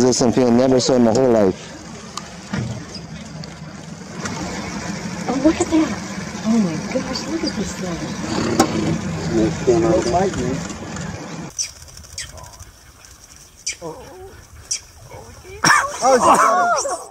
because there's something I never saw in my whole life. Oh, look at that. Oh my gosh, look at this thing. Don't bite me. Oh,